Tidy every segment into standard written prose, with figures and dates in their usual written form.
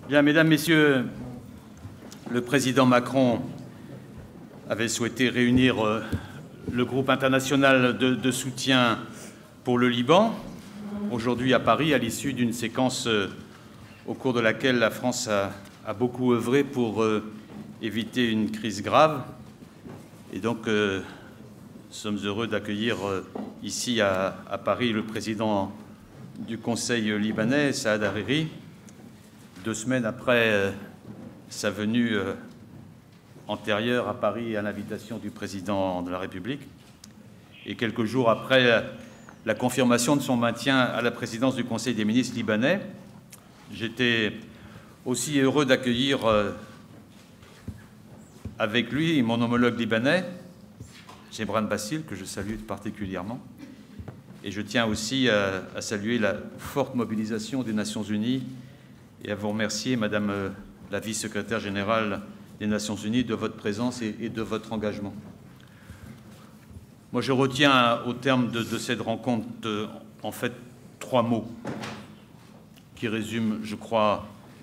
Bien, Mesdames, Messieurs, le président Macron avait souhaité réunir le groupe international de soutien pour le Liban, aujourd'hui à Paris, à l'issue d'une séquence au cours de laquelle la France a beaucoup œuvré pour éviter une crise grave. Et donc, nous sommes heureux d'accueillir ici à Paris le président du Conseil libanais, Saad Hariri, 2 semaines après sa venue antérieure à Paris à l'invitation du président de la République, et quelques jours après la confirmation de son maintien à la présidence du Conseil des ministres libanais. J'étais aussi heureux d'accueillir avec lui mon homologue libanais, Gebran Bassil, que je salue particulièrement. Et je tiens aussi à saluer la forte mobilisation des Nations Unies et à vous remercier, Madame la vice-secrétaire générale des Nations Unies, de votre présence et de votre engagement. Moi, je retiens au terme de cette rencontre, en fait, 3 mots qui résument, je crois,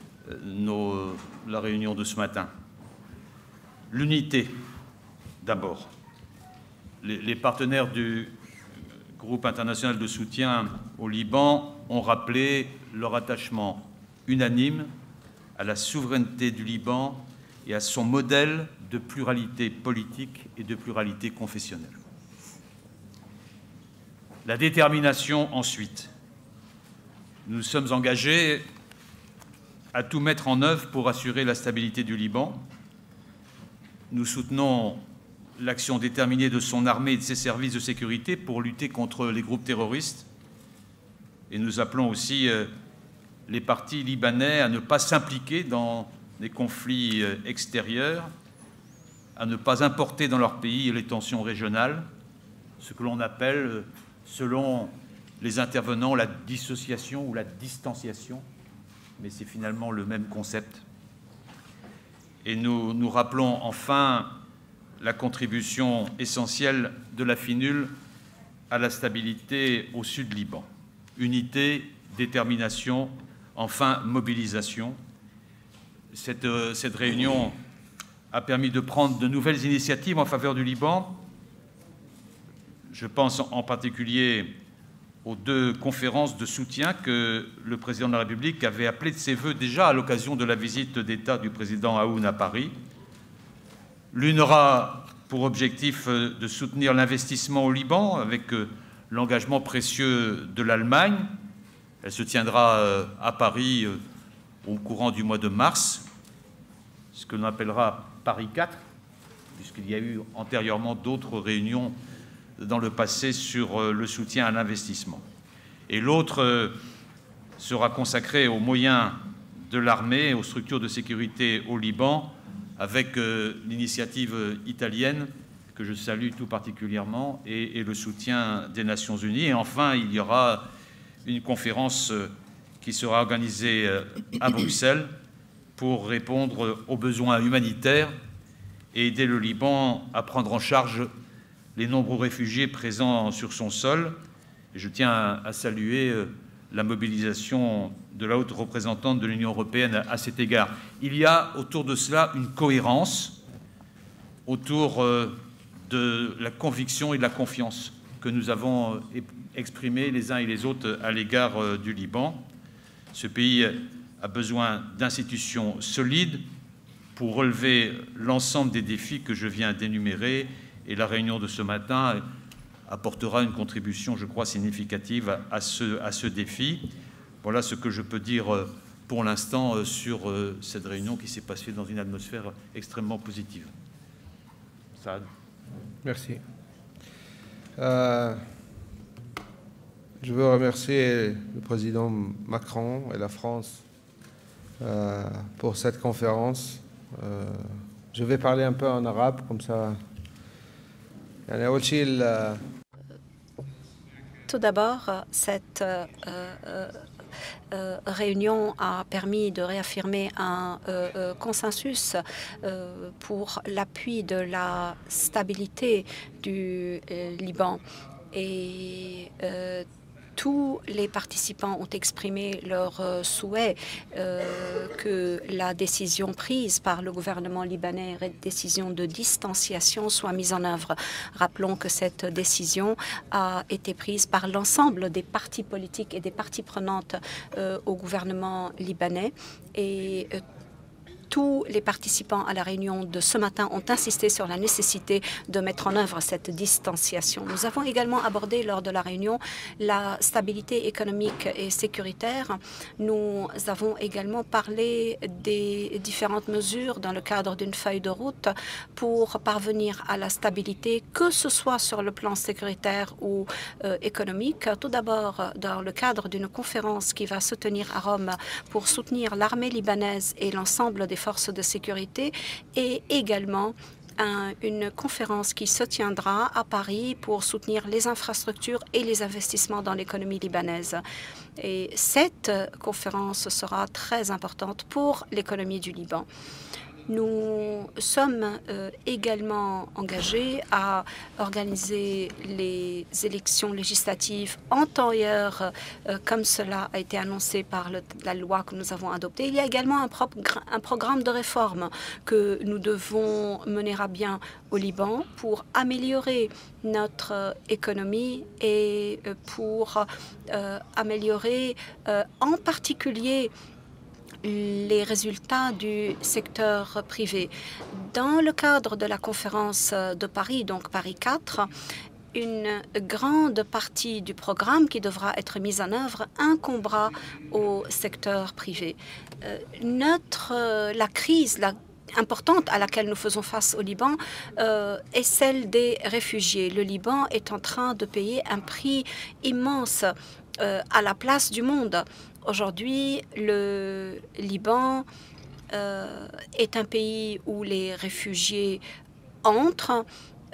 la réunion de ce matin. L'unité, d'abord. Les partenaires du groupe international de soutien au Liban ont rappelé leur attachement unanime à la souveraineté du Liban et à son modèle de pluralité politique et de pluralité confessionnelle. La détermination, ensuite. Nous sommes engagés à tout mettre en œuvre pour assurer la stabilité du Liban. Nous soutenons l'action déterminée de son armée et de ses services de sécurité pour lutter contre les groupes terroristes. Et nous appelons aussi les partis libanais à ne pas s'impliquer dans des conflits extérieurs, à ne pas importer dans leur pays les tensions régionales, ce que l'on appelle, selon les intervenants, la dissociation ou la distanciation, mais c'est finalement le même concept. Et nous rappelons enfin la contribution essentielle de la FINUL à la stabilité au sud Liban. Unité, détermination, enfin mobilisation. Cette réunion a permis de prendre de nouvelles initiatives en faveur du Liban. Je pense en particulier aux 2 conférences de soutien que le président de la République avait appelées de ses voeux déjà à l'occasion de la visite d'État du président Aoun à Paris. L'une aura pour objectif de soutenir l'investissement au Liban avec l'engagement précieux de l'Allemagne. Elle se tiendra à Paris au courant du mois de mars, ce que l'on appellera Paris 4, puisqu'il y a eu antérieurement d'autres réunions dans le passé sur le soutien à l'investissement. Et l'autre sera consacrée aux moyens de l'armée, aux structures de sécurité au Liban, avec l'initiative italienne, que je salue tout particulièrement, et le soutien des Nations Unies. Et enfin, il y aura une conférence qui sera organisée à Bruxelles pour répondre aux besoins humanitaires et aider le Liban à prendre en charge les nombreux réfugiés présents sur son sol. Et je tiens à saluer la mobilisation de la haute représentante de l'Union européenne à cet égard. Il y a autour de cela une cohérence autour de la conviction et de la confiance que nous avons exprimée les uns et les autres à l'égard du Liban. Ce pays a besoin d'institutions solides pour relever l'ensemble des défis que je viens d'énumérer, et la réunion de ce matin apportera une contribution, je crois, significative à ce défi. Voilà ce que je peux dire pour l'instant sur cette réunion qui s'est passée dans une atmosphère extrêmement positive. Saad. Merci. Je veux remercier le président Macron et la France pour cette conférence. Je vais parler un peu en arabe, comme ça. Tout d'abord, cette réunion a permis de réaffirmer un consensus pour l'appui de la stabilité du Liban. Et tous les participants ont exprimé leur souhait que la décision prise par le gouvernement libanais, décision de distanciation, soit mise en œuvre. Rappelons que cette décision a été prise par l'ensemble des partis politiques et des parties prenantes au gouvernement libanais et tous les participants à la réunion de ce matin ont insisté sur la nécessité de mettre en œuvre cette distanciation. Nous avons également abordé lors de la réunion la stabilité économique et sécuritaire. Nous avons également parlé des différentes mesures dans le cadre d'une feuille de route pour parvenir à la stabilité, que ce soit sur le plan sécuritaire ou économique. Tout d'abord, dans le cadre d'une conférence qui va se tenir à Rome pour soutenir l'armée libanaise et l'ensemble des forces de sécurité, et également une conférence qui se tiendra à Paris pour soutenir les infrastructures et les investissements dans l'économie libanaise. Et cette conférence sera très importante pour l'économie du Liban. Nous sommes également engagés à organiser les élections législatives en temps et heure, comme cela a été annoncé par la loi que nous avons adoptée. Il y a également un programme de réforme que nous devons mener à bien au Liban pour améliorer notre économie et pour améliorer en particulier les résultats du secteur privé. Dans le cadre de la conférence de Paris, donc Paris 4, une grande partie du programme qui devra être mise en œuvre incombera au secteur privé. La crise importante à laquelle nous faisons face au Liban est celle des réfugiés. Le Liban est en train de payer un prix immense à la place du monde. Aujourd'hui, le Liban est un pays où les réfugiés entrent.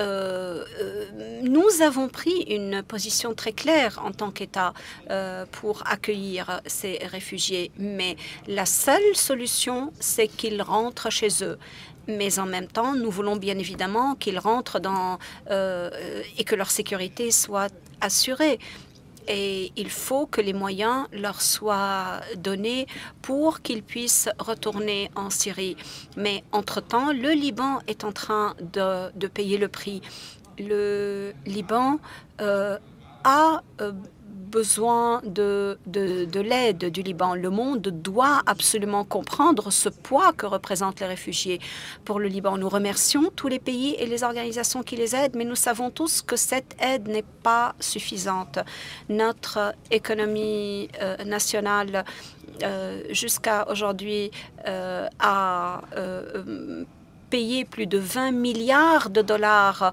Nous avons pris une position très claire en tant qu'État pour accueillir ces réfugiés, mais la seule solution, c'est qu'ils rentrent chez eux. Mais en même temps, nous voulons bien évidemment qu'ils rentrent et que leur sécurité soit assurée. Et il faut que les moyens leur soient donnés pour qu'ils puissent retourner en Syrie. Mais entre-temps, le Liban est en train de payer le prix. Le Liban a besoin de l'aide du Liban. Le monde doit absolument comprendre ce poids que représentent les réfugiés pour le Liban. Nous remercions tous les pays et les organisations qui les aident, mais nous savons tous que cette aide n'est pas suffisante. Notre économie nationale jusqu'à aujourd'hui a payé plus de 20 milliards de dollars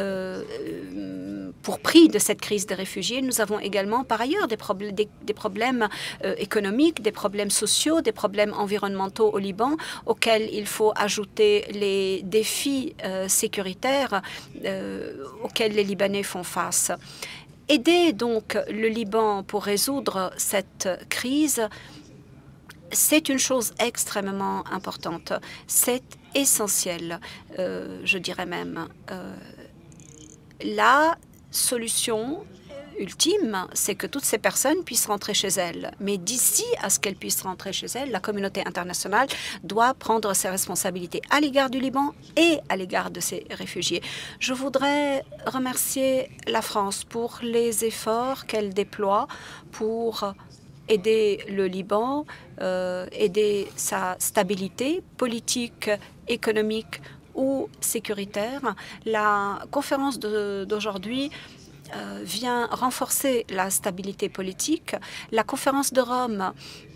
pour prix de cette crise des réfugiés. Nous avons également par ailleurs des problèmes économiques, des problèmes sociaux, des problèmes environnementaux au Liban, auxquels il faut ajouter les défis sécuritaires auxquels les Libanais font face. Aider donc le Liban pour résoudre cette crise, c'est une chose extrêmement importante. C'est essentiel, je dirais même. La solution ultime, c'est que toutes ces personnes puissent rentrer chez elles. Mais d'ici à ce qu'elles puissent rentrer chez elles, la communauté internationale doit prendre ses responsabilités à l'égard du Liban et à l'égard de ces réfugiés. Je voudrais remercier la France pour les efforts qu'elle déploie pour aider le Liban, aider sa stabilité politique, économique ou sécuritaire. La conférence d'aujourd'hui vient renforcer la stabilité politique. La conférence de Rome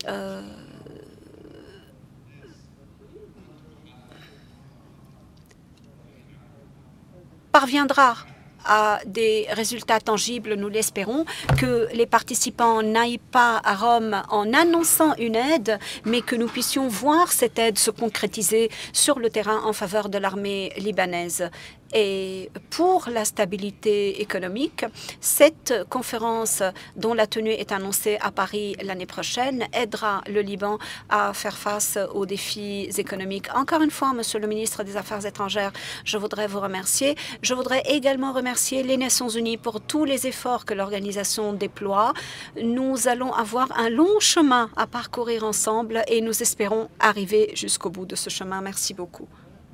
parviendra à des résultats tangibles, nous l'espérons, que les participants n'aillent pas à Rome en annonçant une aide, mais que nous puissions voir cette aide se concrétiser sur le terrain en faveur de l'armée libanaise. Et pour la stabilité économique, cette conférence dont la tenue est annoncée à Paris l'année prochaine aidera le Liban à faire face aux défis économiques. Encore une fois, Monsieur le ministre des Affaires étrangères, je voudrais vous remercier. Je voudrais également remercier les Nations unies pour tous les efforts que l'organisation déploie. Nous allons avoir un long chemin à parcourir ensemble et nous espérons arriver jusqu'au bout de ce chemin. Merci beaucoup.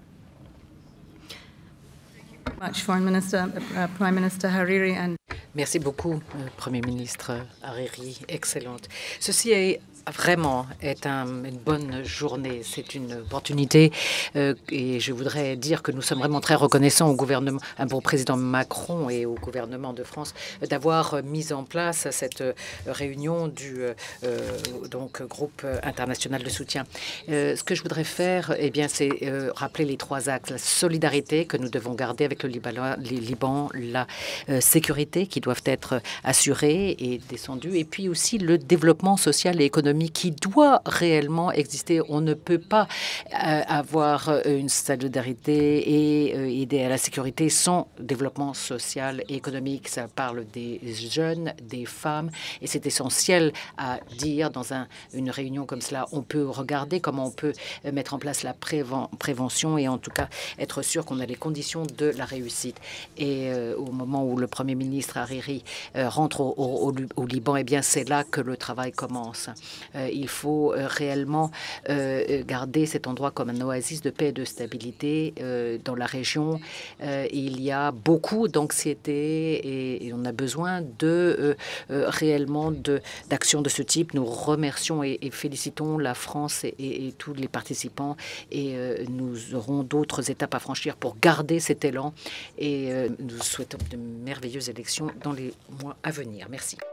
Merci beaucoup, Premier ministre Hariri. Excellente. Ceci vraiment est une bonne journée. C'est une opportunité et je voudrais dire que nous sommes vraiment très reconnaissants au gouvernement, au président Macron et au gouvernement de France d'avoir mis en place cette réunion du groupe international de soutien. Ce que je voudrais faire, eh bien, c'est rappeler les trois axes. La solidarité que nous devons garder avec le Liban, la sécurité qui doivent être assurées et descendues, et puis aussi le développement social et économique qui doit réellement exister. On ne peut pas avoir une solidarité et aider à la sécurité sans développement social et économique. Ça parle des jeunes, des femmes, et c'est essentiel à dire dans une réunion comme cela. On peut regarder comment on peut mettre en place la prévention et en tout cas être sûr qu'on a les conditions de la réussite. Et au moment où le Premier ministre Hariri rentre au Liban, eh bien c'est là que le travail commence. Il faut réellement garder cet endroit comme un oasis de paix et de stabilité dans la région. Il y a beaucoup d'anxiété et on a besoin réellement d'actions de ce type. Nous remercions et félicitons la France et tous les participants et nous aurons d'autres étapes à franchir pour garder cet élan et nous souhaitons de merveilleuses élections dans les mois à venir. Merci.